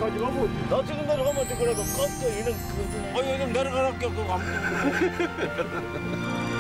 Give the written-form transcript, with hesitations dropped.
내려가가지고 나 지금 내려가면 그래도 껐어 이는 요즘 내려가랄게 그거 안